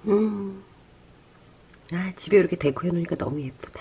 음. 아, 집에 이렇게 데코해 놓으니까 너무 예쁘다.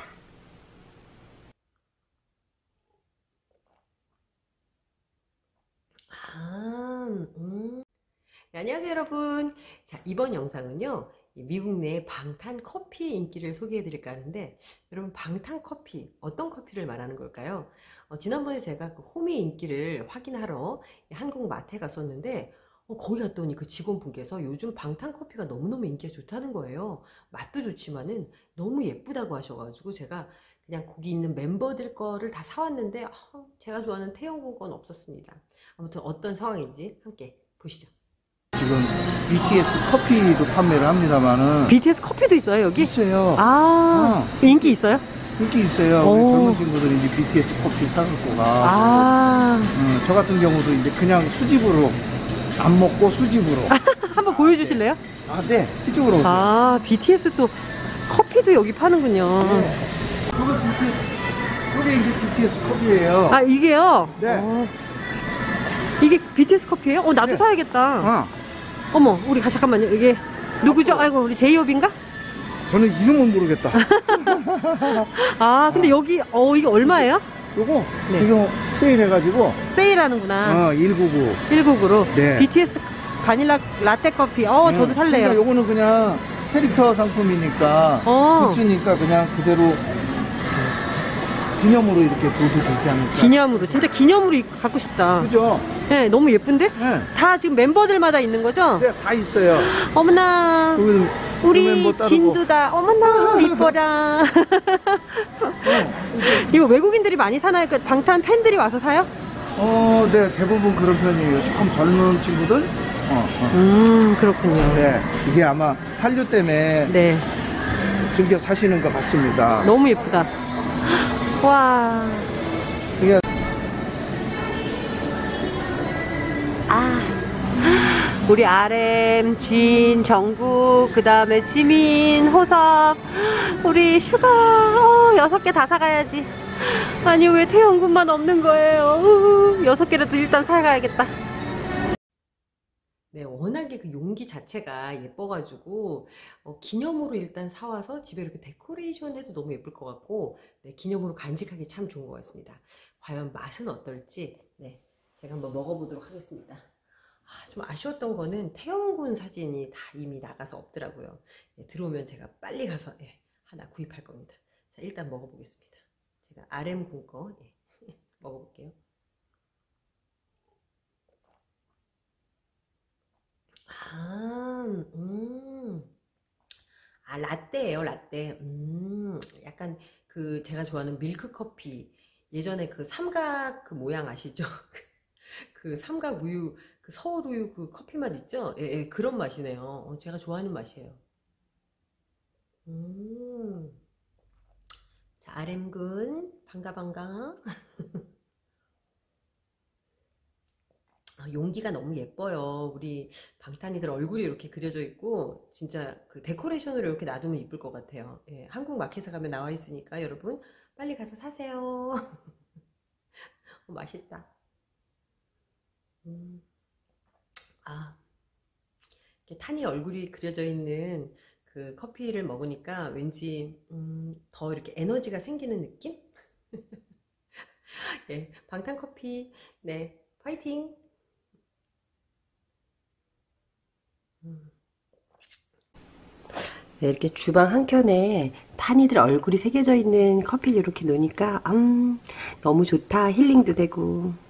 아, 네, 안녕하세요 여러분. 자, 이번 영상은요 미국 내 방탄 커피의 인기를 소개해 드릴까 하는데, 여러분 방탄 커피 어떤 커피를 말하는 걸까요? 지난번에 제가 그 호미의 인기를 확인하러 한국 마트에 갔었는데, 거기 갔더니 그 직원분께서 요즘 방탄 커피가 너무너무 인기가 좋다는 거예요. 맛도 좋지만은 너무 예쁘다고 하셔가지고 제가 그냥 거기 있는 멤버들 거를 다 사왔는데, 제가 좋아하는 태영군 건 없었습니다. 아무튼 어떤 상황인지 함께 보시죠. 지금 BTS 커피도 판매를 합니다만은 BTS 커피도 있어요 여기? 있어요. 인기 있어요? 인기 있어요. 우리 젊은 친구들이 이제 BTS 커피 사갖고 가. 저 같은 경우도 이제 그냥 수집으로 안 먹고 수집으로. 한번 보여주실래요? 네. 이쪽으로 오세요. BTS 또 커피도 여기 파는군요. 네. 이게 이제 BTS 커피예요. 이게요? 네. 이게 BTS 커피예요? 나도 네. 사야겠다. 어머, 우리 잠깐만요. 이게 누구죠? 아이고, 우리 제이홉인가? 저는 이름은 모르겠다. 근데 여기 이게 얼마예요? 요거 네. 지금 세일해가지고 세일하는구나. 199. 199로. 네. BTS 바닐라 라떼 커피. 저도 살래요. 그러니까 요거는 그냥 캐릭터 상품이니까 굿즈니까 그냥 그대로 기념으로 이렇게 둬도 되지 않을까. 기념으로, 진짜 기념으로 갖고 싶다. 그죠? 네, 너무 예쁜데? 네. 다 지금 멤버들마다 있는 거죠? 네, 다 있어요. 어머나, 그 우리 멤버 따르고. 진두다. 어머나, 이뻐라. 이거 외국인들이 많이 사나요? 그 방탄 팬들이 와서 사요? 네, 대부분 그런 편이에요. 조금 젊은 친구들? 그렇군요. 네, 이게 아마 한류 때문에 네. 즐겨 사시는 것 같습니다. 너무 예쁘다. 와. 이게 우리 RM, 진, 정국, 그 다음에 지민, 호섭, 우리 슈가, 6개 다 사가야지. 아니, 왜 태영군만 없는 거예요? 6개라도 일단 사가야겠다. 네, 워낙에 그 용기 자체가 예뻐가지고 기념으로 일단 사와서 집에 이렇게 데코레이션 해도 너무 예쁠 것 같고, 네, 기념으로 간직하기 참 좋은 것 같습니다. 과연 맛은 어떨지, 네, 제가 한번 먹어보도록 하겠습니다. 좀 아쉬웠던 거는 태영군 사진이 다 이미 나가서 없더라고요. 네, 들어오면 제가 빨리 가서 하나 구입할 겁니다. 자, 일단 먹어보겠습니다. 제가 RM군 거 먹어볼게요. 라떼예요, 라떼. 약간 그 제가 좋아하는 밀크 커피. 예전에 그 삼각 그 모양 아시죠? 그 삼각 우유, 그 서울 우유 그 커피 맛 있죠? 예, 그런 맛이네요. 제가 좋아하는 맛이에요. 자, RM군 반가 반가. 용기가 너무 예뻐요. 우리 방탄이들 얼굴이 이렇게 그려져 있고, 진짜 그 데코레이션으로 이렇게 놔두면 이쁠 것 같아요. 예, 한국 마켓에 가면 나와 있으니까 여러분 빨리 가서 사세요. 맛있다. 이렇게 탄이 얼굴이 그려져 있는 그 커피를 먹으니까 왠지 더 이렇게 에너지가 생기는 느낌? 예, 방탄 커피, 네, 파이팅! 네, 이렇게 주방 한켠에 탄이들 얼굴이 새겨져 있는 커피를 이렇게 놓으니까 너무 좋다. 힐링도 되고.